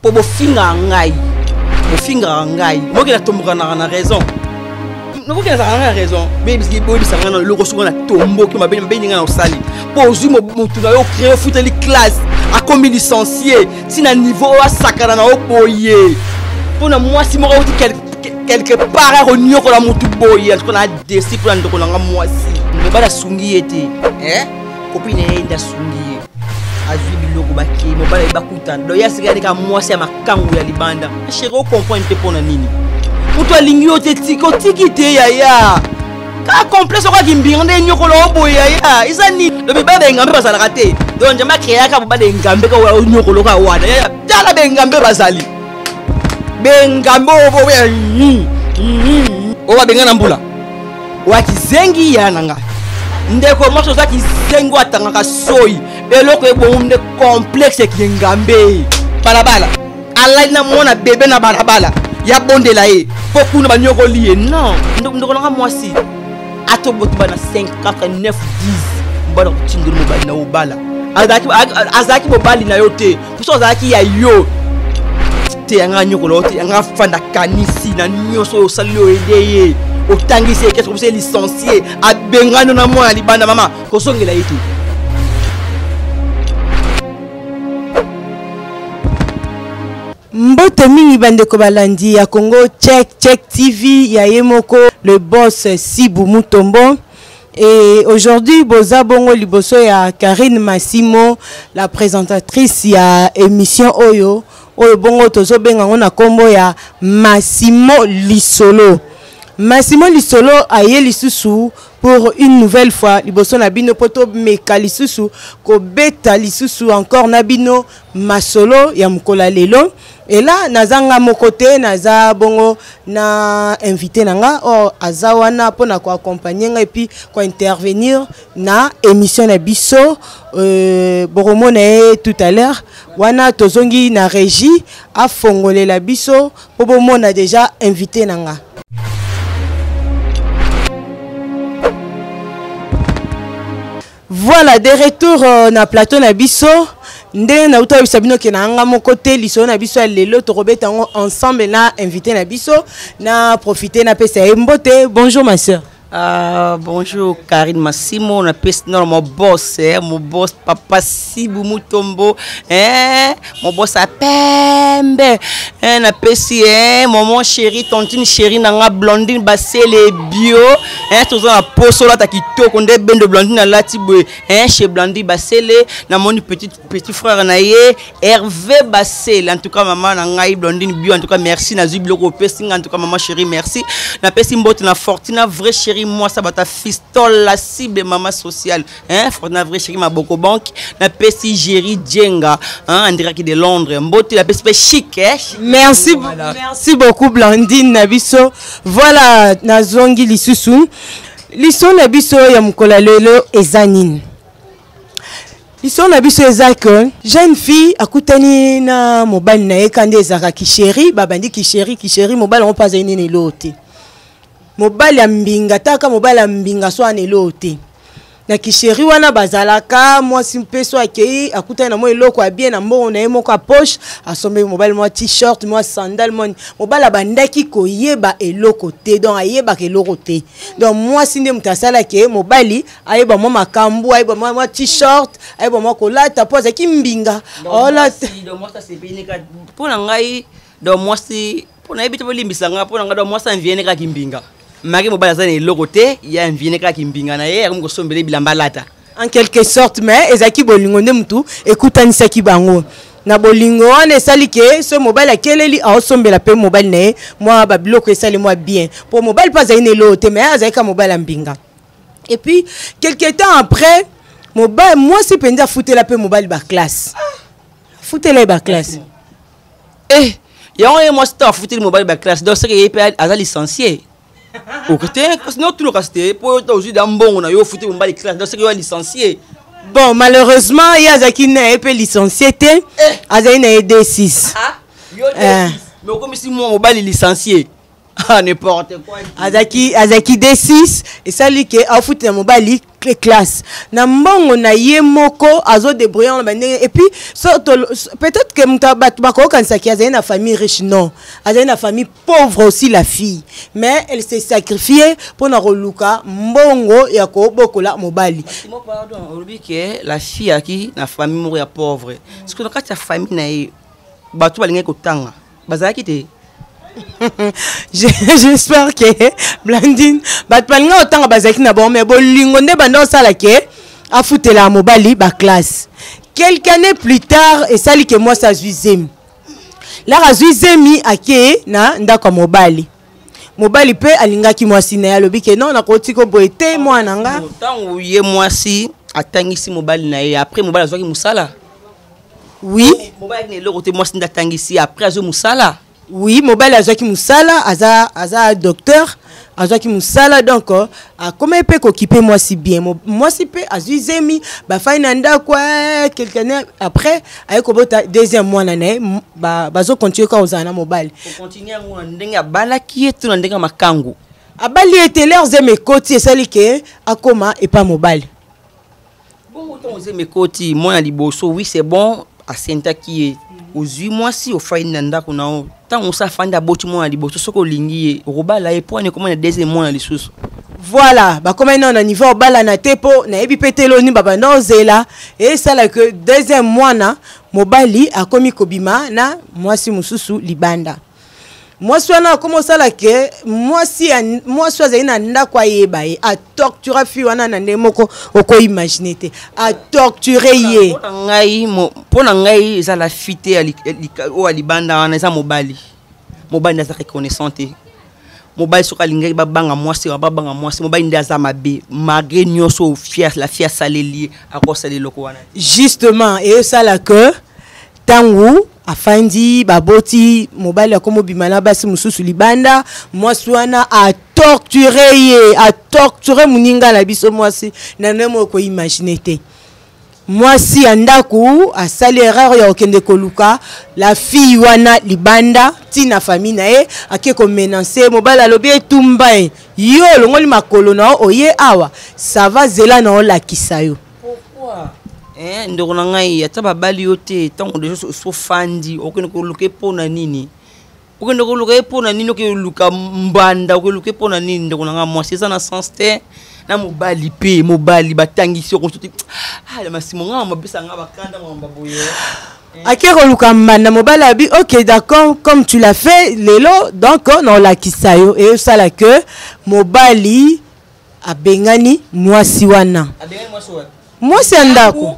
pour bofinga ngai bofinga ngai moki na tomboka na raison non vous avez raison mais parce que body ça na le reçu na tombo ki mabeni mabeni nga na osali pour ozu mutu na yo créer foot les classes à comme licencié si na niveau wa sakana na oboye pour na moi si moko quelque part au nyoko la mutu boye parce qu'on a décidé pour ndoko na moi si me bala sungi ete copine enda sungi azwi biloko baki mo bala bakutana do yasika ka moi si makangu ya libanda chéri o comprendre te pona nini Uto lingio te tiko tikite ya ka complexe kwa kimbirande nyoko lo boye ya izani do be ba ngambe basala kate do njama créer ka ba ngambe ka wa nyoko lo ka wana ya tala be ngambe basali be ngambe obo o ba bengana mbula wa kizengi ya nanga ndeko moto za kizengo atanga ka soyi eloko ebo mne complexe ki ngambe balabala ala na mona bebe na balabala ya bonde la e beaucoup na banyoko lié non ndoko nga moi si ato botu bana 5 4 9 10 mbala kutindu mo bali na obala azaki bobali na yote puso azaki ya yo te nga nyoko lote nga fanda kanisi na nyoso salio edeye otangisi qu'est-ce que c'est licencié abengano na moi libanda mama kosongela yitu Mbote mingi bandeko balandi ya Congo Check TV ya Yemoko le boss Sibou Mutombo et aujourd'hui boza bongo liboso ya Karine Massimo la présentatrice ya émission Oyo bongo tozo benga ngona kombo ya Massimo Lisolo aye lisusu pour une nouvelle fois liboso na bino poto meka lisusu ko beta lisusu encore na bino masolo ya mukola lelo et là nazanga mokote naza bongo na invité nanga azawana pona ko accompagner nga et puis ko intervenir na émission na biso boromona tout à l'heure wana tozongi na régie a fongole la biso po bomona déjà invité nanga. Voilà, de retour na plateau na biso. Nde na uta bisabino ke na nga mon côté liso na biso lelo to robeta ensemble na invité na biso na profiter na pesa mbote. Bonjour ma sœur. Bonjour Karine Massimo, on appelle mon boss, mon boss Papa Sibou Mutombo, mon boss à Pembe, on appelle maman chérie, tontine chérie, nanga blondine, basse les bio, tout ça à poso là, takito, qu'on est ben de blondine à la tiboué, chez blondine basse les, na mon petit frère naïe, Hervé Bassel, en tout cas maman nanga blondine bio, en tout cas merci, na zublo kopesing, en tout cas maman chérie merci, na pesi mbote na fortuna vraie chérie. Moi ça va ta fistole la cible maman sociale Fortuna vrai chérie ma boko banque na pesi Jerry Djenga en direct de Londres mbote la pesi chic merci voilà. Merci beaucoup Blandine Nabiso voilà nazongi lisusu liso Nabiso ya mukola lelo ezanine liso Nabiso ezaka jeune fille akutani na mobile na ekande ezaka kisheri babandi kisheri mobile on pas ene lote mobile ya mbinga taka mobile ya mbinga so anelote na kisheri wana bazalaka moi simpeso akei akuta na mo eloko ya bien na mbongo na yemo ka poche asombe mobile moi t-shirt moi sandal mobile bandaki koyeba eloko te donc ayeba ke eloko te donc moi sinde mutasala ke mobile ayeba mo makambu ayeba moi t-shirt ayeba mo kolata poza ki mbinga ola donc moi ça c'est bien ka pona ngai donc moi si pona ebito bolimbisa nga pona nga donc moi ça vient ka kimbinga Marie mobile zane lokote ya mviene ka kimbinga na ye ko sombele bilamba lata en quelque sorte mais ezaki bolingo nde mutu ekutani ki bango na bolingo wana esali ke ce mobile akeleli aosombela pe mobile ne moi ba biloko esali moi bien pour mobile pas aine lote mais azaka mobile mbinga et puis quelque temps après mobile moi si penda foutela pe mobile ba classe foutela ba classe ya on moi sta foutela mobile ba classe donc c'est que il a licencié. Au côté, sinon tout le casté, pour aujourd'hui dans bon, on a eu foutu mon bal de classe, donc c'est qu'il a licencié. Bon, malheureusement, il y a Zaki n'a pas licencié, Azaki n'a D6. Mais comme si mon bal est licencié. Ah, n'importe quoi. Azaki D6 et ça lui que a foutu mobali classe na mbongo na ye moko azo débrouiller et puis peut-être que mutabat bako kanisa ki azana famille riche non azana famille pauvre aussi la fille mais elle s'est sacrifiée pour na roluka mbongo ya ko bokola mobali. Pardon, obi que la fille aki na famille mourir pauvre parce que dans ta famille na ye batu balinga ko tanga bazaki te. J'espère que Blandine batpalinga autant bazaki na bon mais bolingo nde bando sala ke a foutu la mobali ba classe quelques années plus tard et ça li que moi ça zuizemi la razuizemi ake na ndako mobali pe alingaki mwasi na yalobi ke non na koti ko boete mwana nga tant ye mwasi atangisi mobali na ye après mobali azwaki musala. Oui mobali ne le côté mwasi ndatangisi après azo musala. Oui, mobile azaki musala, aza docteur, azaki musala donc comment il peut occuper moi si bien. Moi si peut azuzemi ba fainanda quoi quelqu'un après avec kobota deuxième mois nané bazo continuer ka ozana mobile. Pour continuer ngona ndenga balaki etu na ndenga makangu. Abali était leurs amis côté sali ke akoma et pas mobile. Bon autant aux amis côté moi liboso oui c'est bon à senta qui est aux 8 mois si au fainanda kuna tant on sa fanda boti moi liboso soko lingi roba la e point comment na deuxième mois les sous. Voilà, bah comme on a niveau bala na tepo na ebi petelo ni baba nozela et ça là que deuxième mois na mobali a komi kobima na moi si mususu libanda. Moi soit comment ça là que moi soit ina nda kwa yeba e a torturer fi wana na ndemoko oko imaginer te a torturer ye pona ngai za la fité o libanda wana za mobali na za reconnaissante mobali soka lingai babanga mwasi mobali ndaza mabe malgré nyoso la fière saleli akosa le loko wana justement et ça là que tangu afandi baboti mobali akomo bimana basi mususu libanda mwasi wana a torturer muninga na biso mwasi na nemo ko imaginer te mwasi andaku a sali erreur ya okende koluka la fille wana libanda tina famille na ye ake ko menacer mobali alobi etumba yo longoli makolo na oye awa ça va zela na ola kisayo. Pourquoi ndeko na ngai ata babali yo te tango deja so fandi okende koluka pona nini okende koluka pona nini okoluka mbanda okoluka pona nini ndeko na ngai mwasi ça na sens te na mobali batangisi okonsote la masimo nga mabisa nga bakanda ngamba boye akero luka mbanda mobali abi OK d'accord comme tu l'as fait lelo donc on la kisayo et ça là que mobali abengani mwasi wana mwasi andako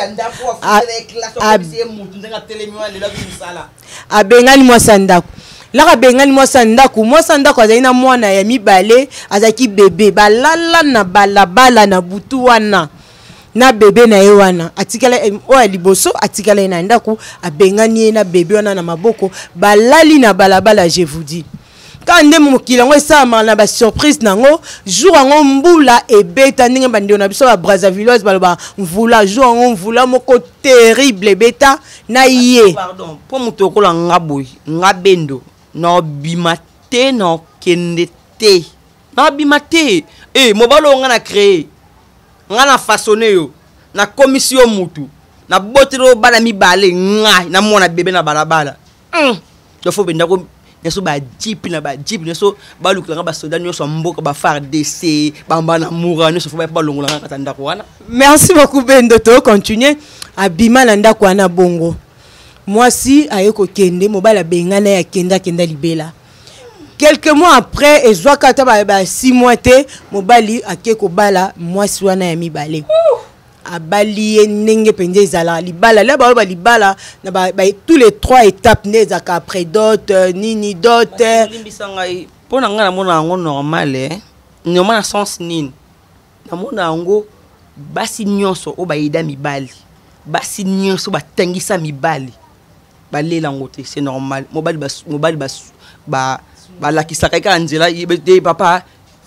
abengani mwasi andako la bengani mwasi andako azaina mwana ya mibale azaki bébé balala na balabala na butu wana na bébé na ye wana atikala o liboso atikala na ndako abengani na bébé wana na maboko balali na balabala je vous dis quand ndem mokilango esama na ba surprise nango jour ngo mbula ebeta ndenge bande na biso ba Brazzaville baloba mvula jour ngo mvula moko terrible beta na ye pardon pour mutokola ngaboy ngabendo no bimate no kendete no bimate mobalo nga na créer nga na façonner yo na commission mutu na botero bana mibale nga na mona bébé na balabala do fo benda ko neso ba jeep neso balukanga ba soda nyoso mboka ba FARDC bamba na moura neso fo ba longola nga tanda ko wana. Merci beaucoup Bendo to continuer abima na ndako wana bongo mwasi ayeko kende mobala bengana ya kenda libela quelques mois après ezwaka ta ba 6 mois te mobali akeko bala mwasi wana ya mibale abali nenge pende zala libala la ba libala na ba tous les 3 étapes nezaka après dot nini dot limbisangai pona ngana mona ngo normal normal na sens nini na mona ngo basi nyonso o baida mibali basi nyonso batangisa mibali balela ngote c'est normal mobali bas ba la kisaka ka nzela yebe papa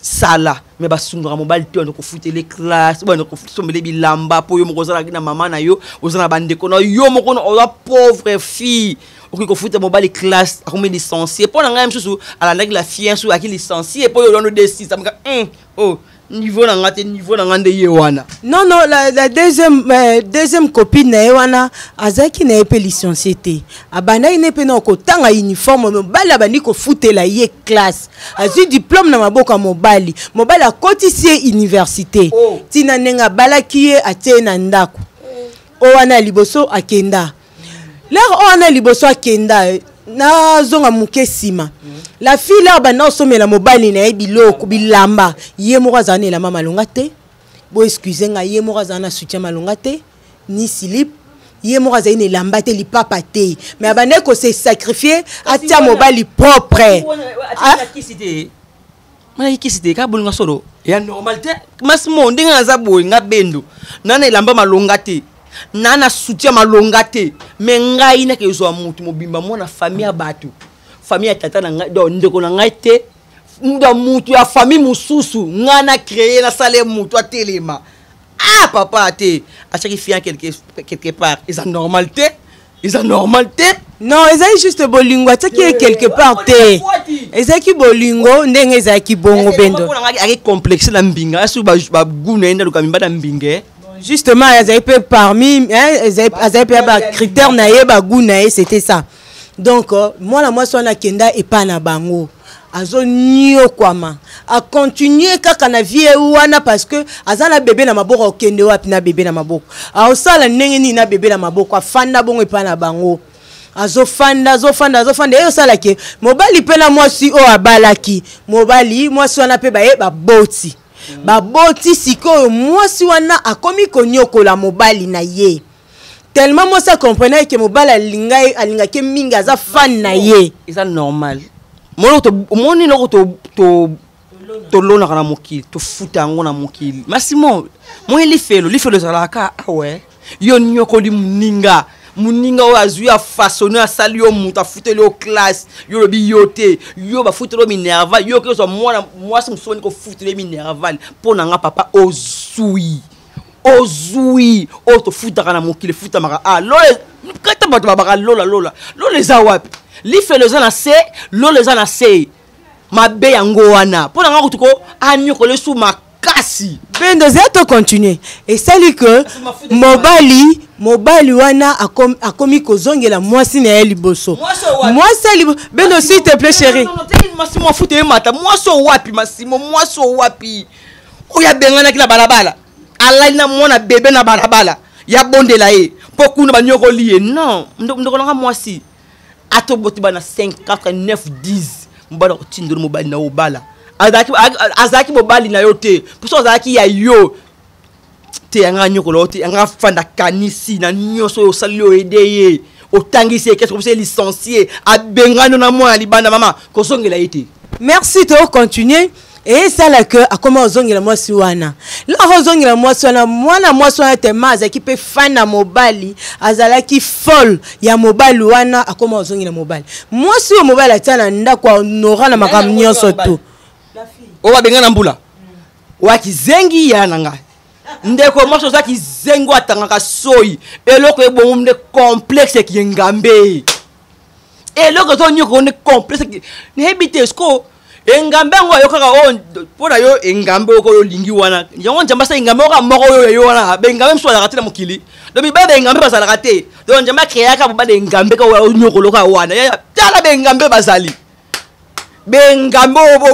sala mais basungaka mobali te on ko futele classe bon ko sombele bilamba po yo moko zala na mama na yo ozana bandeko na yo moko na oza pauvre fille oki ko futa mobali classe akomi licencié po na ngai msusu alandaki la fille nsu aki licencié po yo lono desi samka oh niveau na ngate niveau na ngande yewana non la deuxième copine na yewana azaki na epé licencié te abana ine pe na ko tanga uniforme mobali abandi ko futela ye classe azu diplôme na maboko mobali a kotisi université tina nenga balaki ye atie na ndako o wana liboso akenda l'air o wana liboso akenda na zonga muke sima la fille là bana osomela mobali na biloko bilamba ye moko azana la mama longa te bo excusez nga ye moko azana soutien malonga te ni slip ye moko azana lamba te li papa te mais abane ko se sacrifier atia mobali propre mana kisite ka bulunga solo ya normal te mas mo ndinga za boy nga bendo nana lamba malonga te nana soutien malonga te me ngai na ke zo mutu mobimba mona famille ya batu famille ya tata na ngai do ndeko na ngai te ndo mutu ya famille mususu ngana créer na sale mutu a telema papa te a chaque fille quelque part is normal te non ezali juste bolingo ataki quelque part te ezaki bolingo ndenge ezaki bongo bendo aki complexe na mbinga asu ba guna enda lukamimba na mbinge justement ezali pe parmi ezali pe ba critère na ye ba guna c'était ça donc moi so na kenda epa na bango azo nio kwama a continuer kaka na vie wana parce que azana bébé na maboko okende wapi na bébé na maboko a osala ndenge ni na bébé na maboko afanda bongo epa na bango azofanda eyo sala ke mobali pe na mwasi o abalaki mobali mwasi wana pe baye baboti baboti sikoyo mwasi wana akomi konyokola mobali na ye tellement moi ça comprenait que mobali alinga ke mingi aza fan na ye c'est normal moni loko to lona kana mokili to futa ngo na mokili masimo mo lifelo zalaka awe yo nyokoli muninga o azu ya façonner asali yo muta futelo classe yo lobi yote yo ba futelo minerval yo ke so moi simsoni ko futelo minerval pona nga papa ozui o to futa kana mokili futa maka lole kata bato babaka lola za wapi lifelo zana se lole zana se mabe yango wana pona nga kutuko anyoko le sou makasi bendo zeto continuer et sali que mobali wana akomi kozongela mwasi na ye liboso mwasi bendo s'il te plaît chérie masimo fute mata mwaso wapi oya bengana kila balabala ala na mwana bébé na balabala ya bondela ye pokuna banyoko lié non ndoko nga mwasi ato boti bana 5 4 9 10 mbala ko tindoro mobali na obala azaki mobali na yo te puso azaki ya yo te anga nyoko te anga fanda kanisi na nyoso yo salio edeye otangisi qu'est-ce que c'est licencié abengano na mwana libanda mama ko songela yete merci to continuer et ça là que a comment ozongela mwasi wana la ozongela mwasi wana mwana mwasi wana te mazaki pe fan na mobali azalaki folle ya mobali wana a comment ozongela mobali mwasi yo mobali atana ndako honora na makambo nyonso to o babenga na mbula wakizengi ya nanga ndeko mwasi ozaki zengo atangaka soyi eloko ebongo mde complexe ki ngambe eloko to nyoko ne complexe ne habite sko engambe ngo yokaka on pona yo engambe ko yo lingi wana yango njamba sa engambe ko moko yo wana bengambe mso la katela mukili do bi baba engambe basala kate do njamba créer ka baba engambe ko nyoko loka wana ya tala bengambe basali bengambe obo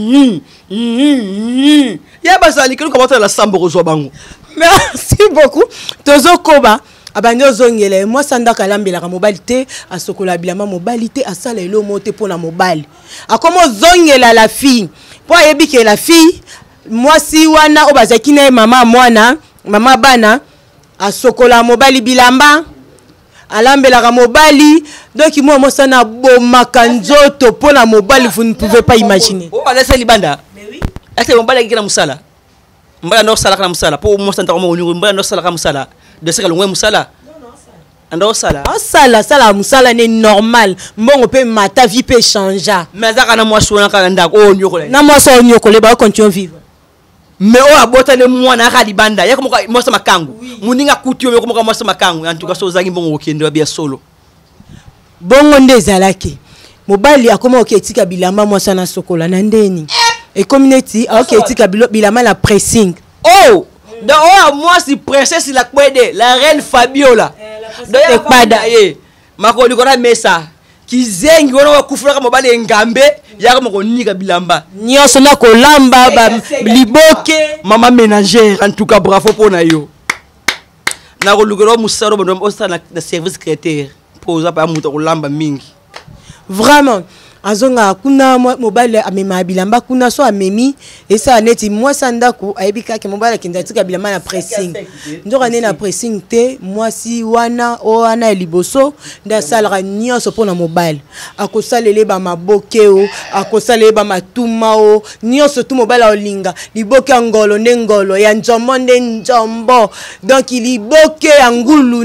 ya basali kilo ko la sambo ko zo bango merci beaucoup tozo koba abanyo zongele moi sandaka lambela ka mobali te asokola bilama mobali te asala elo mote pona mobali akomo zongela la fille po yebike la fille moi si wana obazaki na mama mwana mama bana asokola mobali bilamba alambela ka mobali donc moi sana bomaka nzoto pona mobali vous ne pouvez pas imaginer o balesa libanda mais oui ate mobali kina musala mbala no sala kana musala po mo santa ko mo mbala no sala kana musala de seka longwe musala anda osala sala musala ne normal mbongo pe mata vie peut changer mais azaka na mwasi wana kaka ndako oyo nyokola na mwasi oyo nyokola ba continuer vivre mais oyo abota ne mwana aka libanda yako moka mwasi makangu muninga kuti oyo moka mwasi makangu en tout cas so ozangi mbongo okende wa bia solo bongo nde ezalaki mobali akoma oketika bilamba mwasi na sokola na ndeni et community oketika bilamba la pressing oh donc oh mwasi princesse la kwede la reine Fabiola donc pada ye makoli kona mesa kizengi wana wakufulaka mobali ngambe yako moko nika bilamba nyonso na kolamba ba liboke mama ménagère en tout cas bravo pona yo na kolukero musaro bondo osana na service secrétaire poza pa muto kolamba mingi vraiment azonga kuna mobile amema bilamba kuna so amemi esa neti mwasi ndako ayebika ke mobile kindatika bilamba na pressing ndoka ne na pressing te mwasi wana liboso nda salera nyonso pona mobile akosalele ba mabokeo akosalele ba matuma o nyonso tu mobile olinga liboke ngolo nde ngolo ya njombo nde njombo donc liboke ya ngulu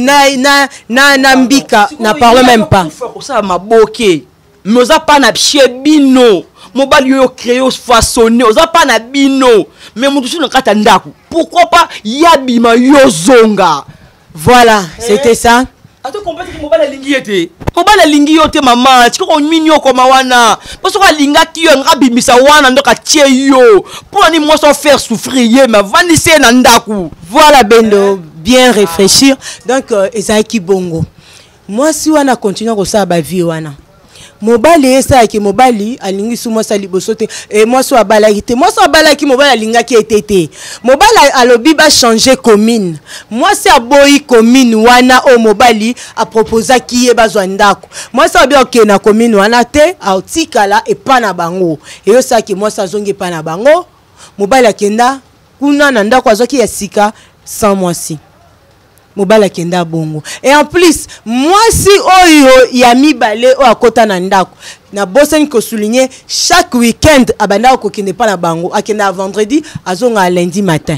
na mbika na parle même pas ça maboke mais oza pas na bino mobali yo créé façonné oza pas na bino mais mutu sino kata ndako pourquoi pas yabima yo zonga voilà c'était ça ato complète que mobali lingi ete mobali lingi yo te mama tiko minyo koma wana parce que linga ki yo ngabimisa wana ndoka tie yo pour ni moi sans faire souffrir mais vanise na ndako voilà bendo bien réfléchir donc ezaki bongo moi si wana continue ko sa ba vie wana mobali esa ki mobali alingi su mwasi liboso te et mwasi abalaki te mwasi abalaki mobali alingaki etete mobali alobi ba changer commune mwasi aboyi commune wana o mobali a proposa ki ye bazwa ndako mwasi abi ok na commune wana te autikala epa na bango eyo saki mwasi azongi epa na bango mobali akenda kuna na ndako azwaki ya sika sans mwasi mobala kenda bongo et en plus mwasi oyo ya mibale o akota na ndako na bosani ko souligner chaque week-end abanda ko kende pa na bango akenda vendredi azonga lundi matin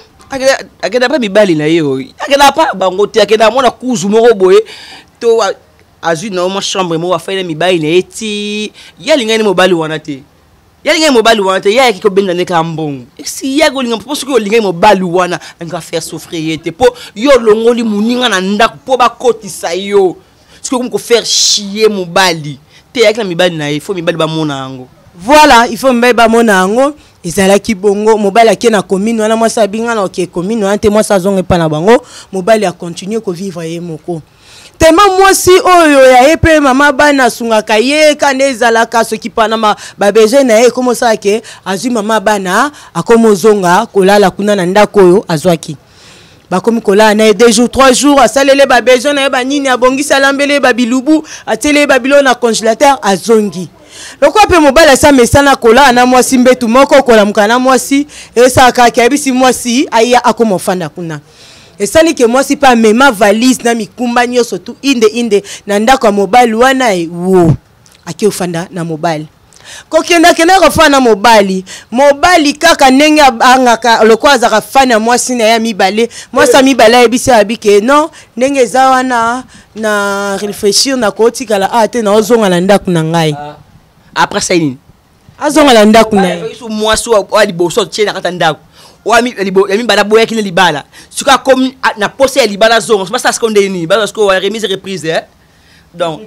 akenda pa mibali na yo akenda pa bango te akenda mona kuzu moko boye to azu na mo chambre mo wa faile mibali na eti ya lingani mobali wana te ya linga mobali wana te ya ki ko benga ne ka mbongo si ya go linga parce que linga mobali wana nga faire souffrir te po yo longoli muninga na ndako po ba kotisa yo ce que ko faire chier mobali te ya ki na mibali na il faut mibali ba mona yango voilà il faut mibali ba mona yango ezalaki bongo mobali akena commune wana mwasa binga na ok commune wana te mwasa zonge pa na bango mobali a continuer ko vivre ye moko tema mwasi oyo ya epe mama bana sungaka ye kande ezalaka soki pana ba besoin na ye komo sa ke azwi mama bana akomozonga kolala kuna na ndako oyo azwaki bakomi kolala na 2 jours 3 jours asalele ba besoin na ye banini abongisa lambele ba bilubu atele ba bilo na congélateur azongi lokwa pe mobala sa mesana kolala na mwasi mbetu moko kola na mwasi esaka kebisi mwasi aya akomofanda kuna esali ke mwasi pa mema valise na mikumba nyonso tu inde na ndako ya mobali wana wo ake ofanda na mobali kokenda kena ko na mobali kaka ndenge angaka lokwa azaka fana mwasi na ya mibale mwasi mibale ebisi abike non ndenge za wana na réfléchir na kotikala ate na ozonga na ndako na ngai après ça nini azonga na ndako na mwasi wa liboso tshena kata ndako wami yami bala boya kile libala suka comme na poste ya libala zongo c'est pas ça ce qu'on dit parce que la remise reprise hein donc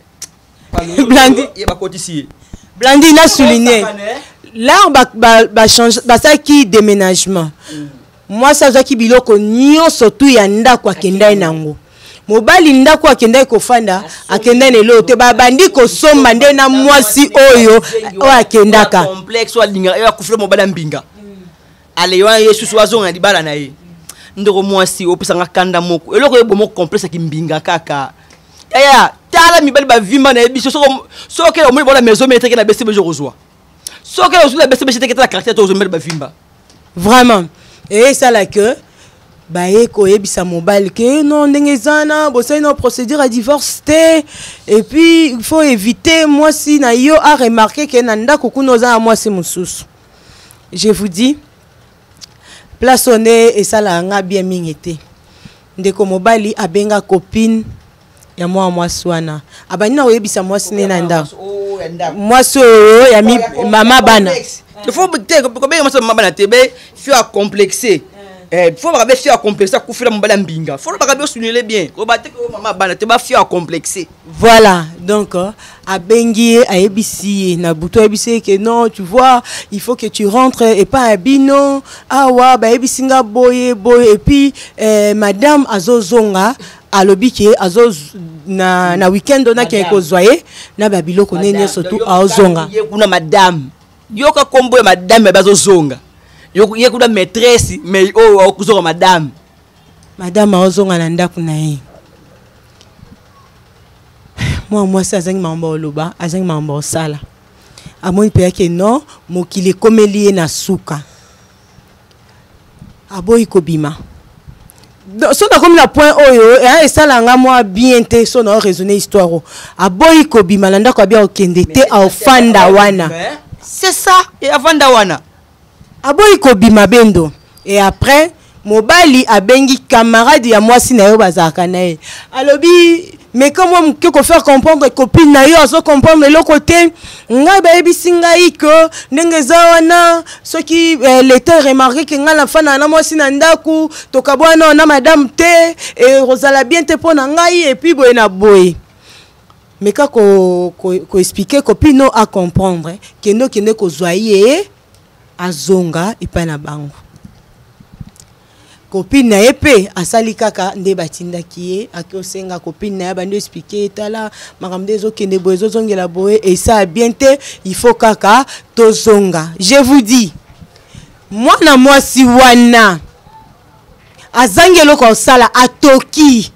Blandi il va continuer Blandi n'a souligné l'art ba change ba ça qui déménagement moi ça za ki biloko nyonso tu ya ndako akenda nango mobali ndako akenda kofanda akenda nelo te babandi ko somba nde na mwasi oyo o akendaka complexe wa linga ya kufula mobali mbinga ale yo yesu soazo na libala na ye ndoko mwasi opesanga kanda moko eloko ye bomo complexe ki mbinga kaka ya tala mibali ba vimba na biso so ke o mo bona maison metre ke na bese bejo rozwa so ke o la bese bejo te la caractère to zo mibali ba vimba vraiment et ça là que ba eko yebisa mobile que non ndenge zana bo c'est une procédure à divorce té et puis il faut éviter moi si na yo a remarqué que na ndako kuno za moi c'est mususu je vous dis place on est et ça la nga bien mingete ndeko mobali abenga copine ya mwasi wana abanina oyebisa mwasi ne na ndako mwasi ya mama bana il faut combien mwasi mama bana tebe fio a complexé faut pas fio a complexé kufila mbala mbinga faut pas souligner bien ko ba te ko mama bana teba fio a complexé voilà donc abengi ayebisi na buto ayebisi que non tu vois il faut que tu rentres et pas à bino awa ba yebisinga boye et puis madame azozonga alobi ke azo na weekend on a ke kozwaye na babiloko nene surtout azonga kuna madame yoka kombo ya madame bazozonga ye kuna maîtresse mais o kuzonga madame azonga na ndako na ye mwasi azangi mambo oloba azangi mambo osala amoni pe yake non mokili komeli ye na suka aboyi kobima so na comme la point oyo et esala nga moi bien te so na raisonner histoire aboyi kobima na ndako abia okende te afanda wana c'est ça et afanda wana aboyi kobima bendo et après mobali abengi camarade ya mwasi na yo bazaka na ye alobi mais comment que faire comprendre copine na yo azo comprendre le côté nga ba ebisinga iko ndenge za wana soki l'état remarqué que nga la fana na mwasi na ndaku to kabwana na madame te et rozala bien te pona ngai et puis boye na boye mais ka ko expliquer copine no a comprendre que no kende ko zoyer azonga epa na bango copine na epe asali kaka nde batindaki ye akosenga copine na bando expliquer tala makamde zo kende bozo zongela boye et ça bien te il faut kaka tozonga je vous dis moi na mwasi wana azangelo ko sala atoki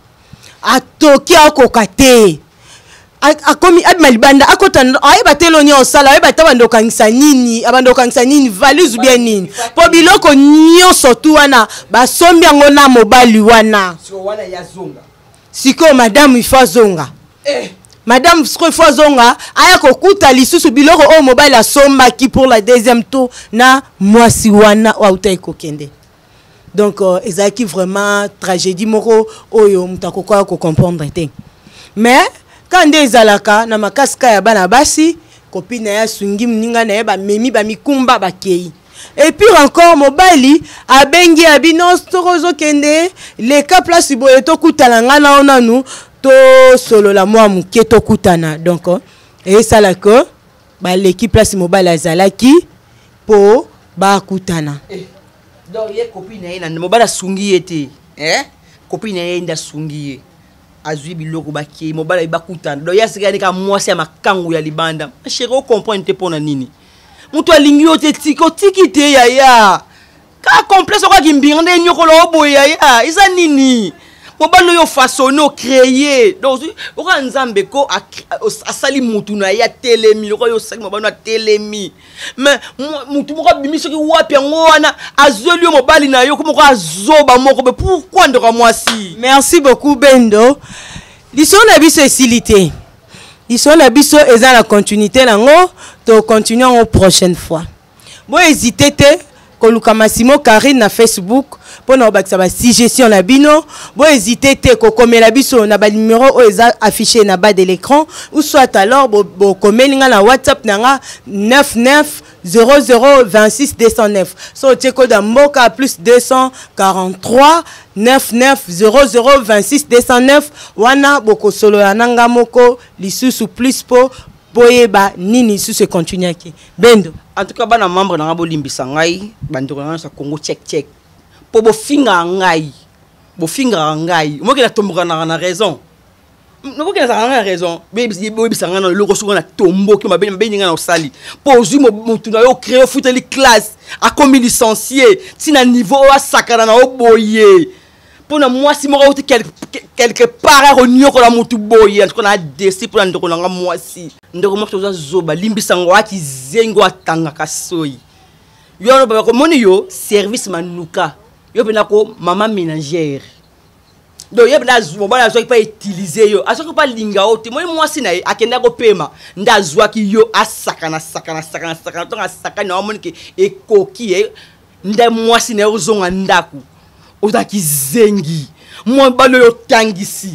akokate akomi malibanda akotanda ayeba teloni osala ayeba tabando kangisa nini abando kangisa nini valise bien nini po biloko nyonso tu wana basombi yango na mobali wana siko madame ifa zonga madame siko ifa zonga aya kokuta lisusu biloko o mobali asombaki pour la deuxième tour na mwasi wana auta ekokende donc ezaki vraiment tragédie moko oyo mutakoka ko comprendre te mais quand des alaka na makaska ya bana basi copine ya sungi mninga na ba memi ba mikumba ba kei et puis encore mobali abengi abinos torozo kende le ka place boye to kutana ngana onanu to solo la moi muke to kutana donc et ça la ko ba l'équipe place mobali azalaki po ba kutana donc ye copine na mobali sungi ete copine ya nda sungi azui biloko baki mobala ibakutana do yasikani ka mwasi ya makangu ya libanda chéri o comprendre te pona nini mutu alingi yo te tiki te ya ka complexe kwa kimbirande nyokolo oboye ya isa nini mobalo yo façonné o créer donc oka nzambe ko asali mutu na ya telemi loko yo sali mobalo na telemi mais mutu moko bimiso ki wapi yango wana azoli yo mobali na yo ko azoba moko be pourquoi ndoko mwasi. Merci beaucoup Bendo. L'histoire na biso esilité. L'histoire na biso eza la continuité nango to continuons prochaine fois. Bon hésiter te koluka Massimo Karine na Facebook pour na bakisa ba suggestion na bino bo hésiter te ko komela biso na ba numéro o eza affiché na bas de l'écran ou soit alors bo komelinga na WhatsApp nanga 99 00 26 209 so teko da mboka plus 243 99 00 26 209 wana boko solo ya nanga moko lisusu plus po boyeba nini su se continue ki Bendo. En tout cas bana membre na bolimbisa ngai bandoko na sa Congo check po bo finga ngai moki na tomboka na raison moki na raison bo bisanga na loko suko na tombo ki mabeni nga na osali po ozui mutu na yo créer futeli classe a comme licencié ti na niveau a sakana na oboye pour na mwasi moko uti quelque part nyoko la mutu boye en tout cas na desi pour ndoko na mwasi ndoko moko toza zoba limbisango aki zengo atanga kasoi yo no ba ko moni yo service manuka yo bena ko maman ménagère donc yo bena zo ba zo pas utiliser yo aso ko pas linga oti moi mwasi na akenda ko pema ndazwa ki yo asakana to asakana na moni ke ekoki nda mwasi na yo zonga ndaku otaki zengi moi balo yo tangisi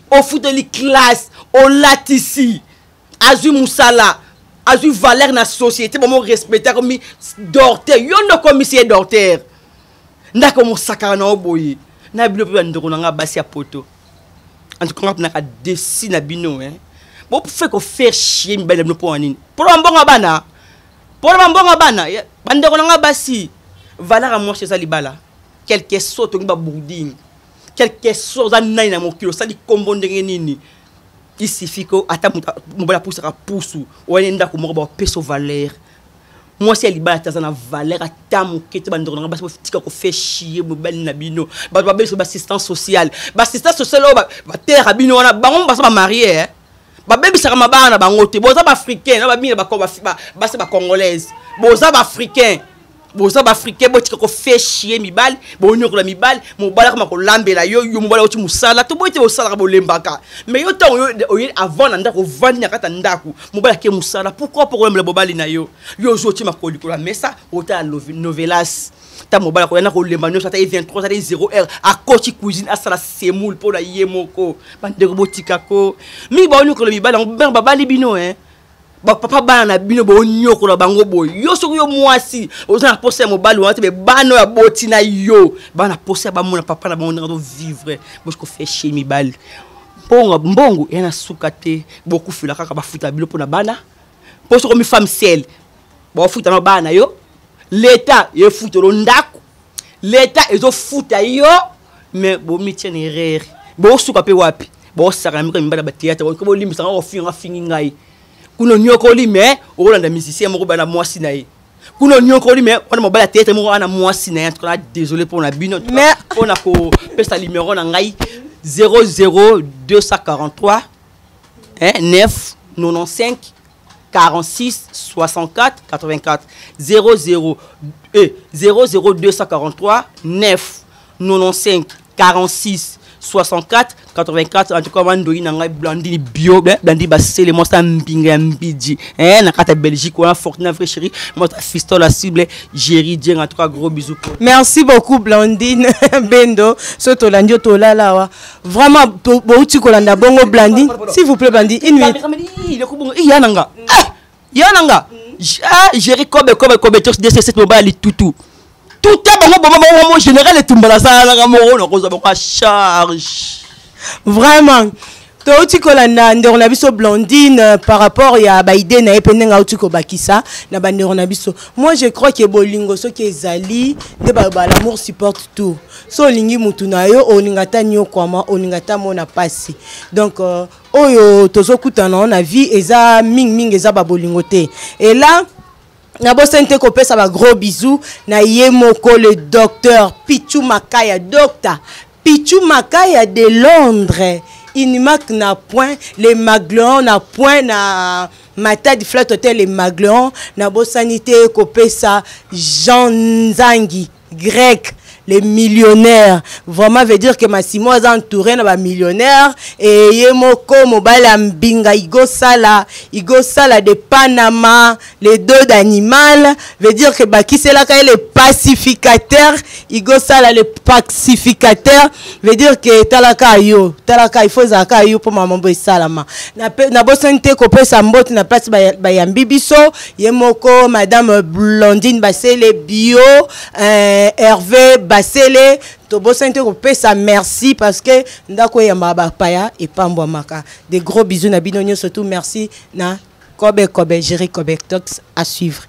au foot de classe, au latisi, azu musala, azu valeur dans la société, bon respecter comme docteur, yon no commissaire docteur. Ndako mo sakana na oboyi. Na bilo pe ndoko na basi ya poto. En tout cas, on a dessiné na bino hein. Bon fait ko faire chier mbele no po anini. Pour mbonga bana. Pour mbonga bana, bandeko na basi. Valeur à moi chez Salibala. Quelque chose to ba bourding. Quelque chose à naina mon kilo, ça dit combo ndenge nini. Il suffit que ata mobala pousse ka pousse ou enda ko mo ba peso valeur. Moi c'est Libala tazana valeur ata mo kete bandeko na basi tika ko fait chier mobile na bino. Ba ba beso assistance sociale. Ba assistance sociale ba terre bino wana bango ba marié hein. Ba bebi saka mabana bango te. Boza ba africain, ba bino ba ko ba se ba congolaise. Boza ba africain. Boza ba africain botika ko fait chier mibali bo nyokola mibali mobala ko lambela yo mobala oti musala to boite osala ko lembaka mais yo temps yo avant na ndako vandi na kata ndako mobala ke musala pourquoi problème bobali na yo zoti makoli ko la mesa ota novelas ta mobala ko yana ko lemba nyo sata 23 sata 0h a coach cuisine asala semoule pour la yemoko bandeko botika ko mi ba nyokola mibali on babali bino hein. Papa bana bino bo nyoko la bango boy yo soko yo mwasi oza na poser mobali wate be bano ya boti na yo bana poser ba mona papa na bango na vivre bo ko fait chez mi bal mbongo yana sukate beaucoup fula kaka ba futa bilo pona bana poso ko mi femme sel bo futa na bana yo l'état ye futa lo ndako l'état ezo futa yo mais bo mi tiene rere bo suka pe wapi bo saka mi ko mi bana ba théâtre ko bo limisa ko fingi ngai kuno nyokoli me olanda musicien moko bana mwasi na ye kuno nyokoli me on mobala tete moko ana mwasi na ye en tout cas désolé pour la bino mais on a ko pesa numéro na ngai 00243 9 95 46 64 84 00243 9 95 46 64 84 en tout cas mandoi na ngai Blandine bio Blandine basele mo sa mbinga mbiji na kata Belgique on a Fortuna vrai chéri moi fiston la cible Jerry Dien en tout cas gros bisous. Merci beaucoup Blandine Bendo soto landio to lala vraiment bouti kolanda bongo Blandine s'il vous plaît Blandine une minute il yananga yananga Jerry kobe tos DC7 mobile tutu tout est bon général et tout la charge vraiment Toti kolanda ndero biso Blandine par rapport ya ba idée na epenenga utiko bakisa na bandero na biso moi je crois que bolingo so ke ezali de ba l'amour supporte tout so lingi mutu na yo oningata nyo kwama oningata mona pasi donc oyo tozokutana na vie eza ming eza ba bolingo te et là na bosente ko pesa ba gros bisous na yemoko le docteur Pichou Makaya docteur Pichou Makaya de Londres Inimak na point les maglons na point na mata di flat hotel les maglons na bosanité ko pesa Jean Nzangi grec les millionnaires vraiment veut dire que Massimo est entouré na ba millionnaire et yemoko mobile mbinga igo sala de Panama les deux d'animal veut dire que baki c'est là quand les pacificateurs igo sala les pacificateurs veut dire que talaka il faut zaka yo pour maman boy salama na bosante ko pesa mboti na place ba yambi biso yemoko madame Blandine Basele bio Hervé Basele to bosante ko pesa merci parce que ndako ya mabapaya et pambwa maka des gros bisous na binonyo surtout merci na Kobe Jerry Kobe Talks à suivre.